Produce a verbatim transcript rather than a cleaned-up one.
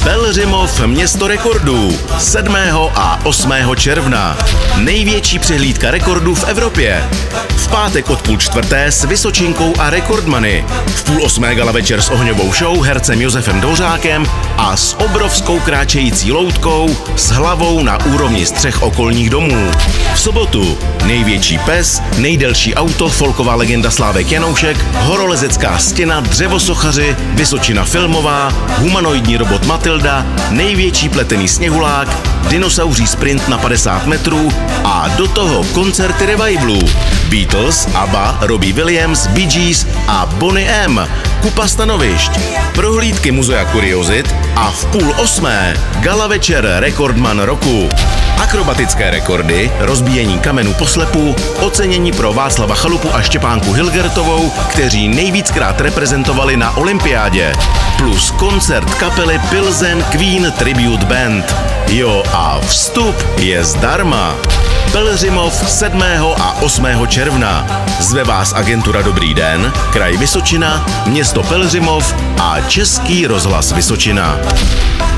Pelhřimov, město rekordů, sedmého a osmého června. Největší přehlídka rekordů v Evropě. V pátek od půl čtvrté s Vysočinkou a rekordmany. V půl osmé gala večer s ohňovou show, hercem Josefem Dvořákem a s obrovskou kráčející loutkou s hlavou na úrovni střech okolních domů. V sobotu největší pes, nejdelší auto, folková legenda Slávek Janoušek, horolezecká stěna, dřevosochaři, Vysočina filmová, humanoidní robot Matilda, největší pletený sněhulák, dinosauří sprint na padesát metrů a do toho koncerty revivalů. Beatles, ABBA, Robbie Williams, Bee Gees a Boney M. Kupa stanovišť, prohlídky muzea kuriozit a v půl osmé gala večer rekordman roku. Akrobatické rekordy, rozbíjení kamenů poslepu, ocenění pro Václava Chalupu a Štěpánku Hilgertovou, kteří nejvíckrát reprezentovali na olympiádě. Plus koncert kapely Pilsen Queen Tribute Band. Jo a vstup je zdarma. Pelhřimov sedmého a osmého června. Zve vás agentura Dobrý den, kraj Vysočina, město Pelhřimov a Český rozhlas Vysočina.